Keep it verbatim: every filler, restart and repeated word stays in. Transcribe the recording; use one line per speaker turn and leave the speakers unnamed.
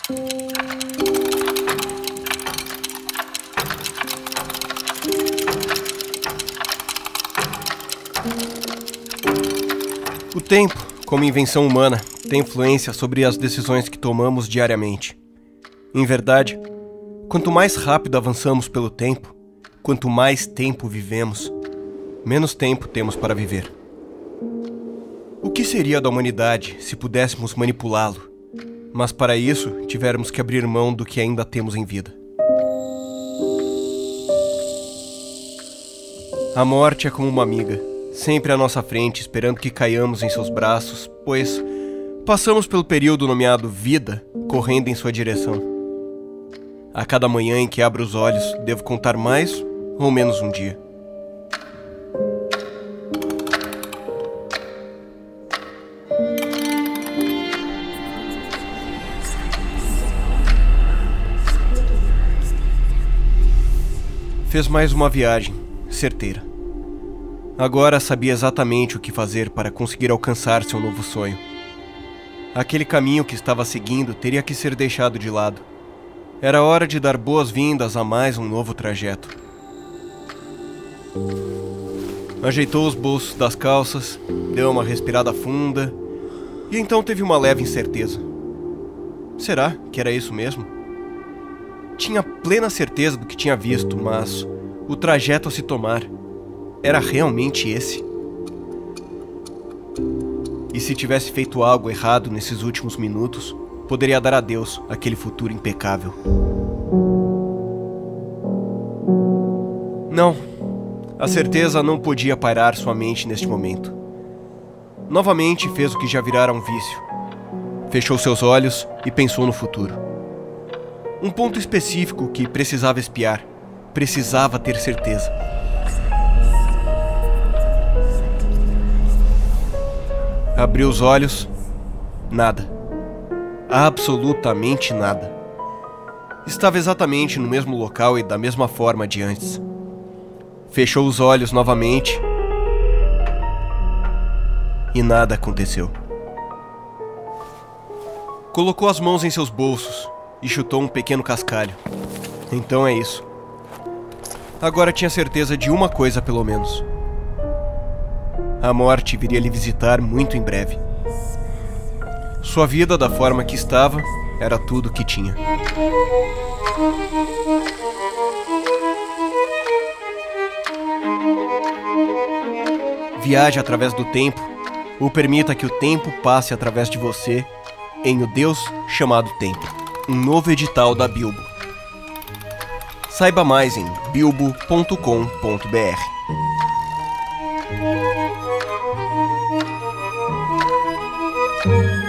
O tempo, como invenção humana, tem influência sobre as decisões que tomamos diariamente. Em verdade, quanto mais rápido avançamos pelo tempo, quanto mais tempo vivemos, menos tempo temos para viver. O que seria da humanidade se pudéssemos manipulá-lo, mas para isso tivermos que abrir mão do que ainda temos em vida? A morte é como uma amiga, sempre à nossa frente, esperando que caiamos em seus braços, pois passamos pelo período nomeado vida, correndo em sua direção. A cada manhã em que abro os olhos, devo contar mais ou menos um dia. Fez mais uma viagem, certeira. Agora sabia exatamente o que fazer para conseguir alcançar seu novo sonho. Aquele caminho que estava seguindo teria que ser deixado de lado. Era hora de dar boas-vindas a mais um novo trajeto. Ajeitou os bolsos das calças, deu uma respirada funda e então teve uma leve incerteza. Será que era isso mesmo? Tinha plena certeza do que tinha visto, mas o trajeto a se tomar era realmente esse? E se tivesse feito algo errado nesses últimos minutos, poderia dar adeus àquele futuro impecável. Não, a certeza não podia pairar sua mente neste momento. Novamente fez o que já virara um vício. Fechou seus olhos e pensou no futuro. Um ponto específico que precisava espiar, precisava ter certeza. Abriu os olhos, nada. Absolutamente nada. Estava exatamente no mesmo local e da mesma forma de antes. Fechou os olhos novamente e nada aconteceu. Colocou as mãos em seus bolsos e chutou um pequeno cascalho. Então é isso. Agora tinha certeza de uma coisa pelo menos. A morte viria lhe visitar muito em breve. Sua vida da forma que estava era tudo o que tinha. Viaje através do tempo, ou permita que o tempo passe através de você em O Deus Chamado Tempo, um novo edital da Bilbo. Saiba mais em bilbo ponto com ponto br.
Thank you.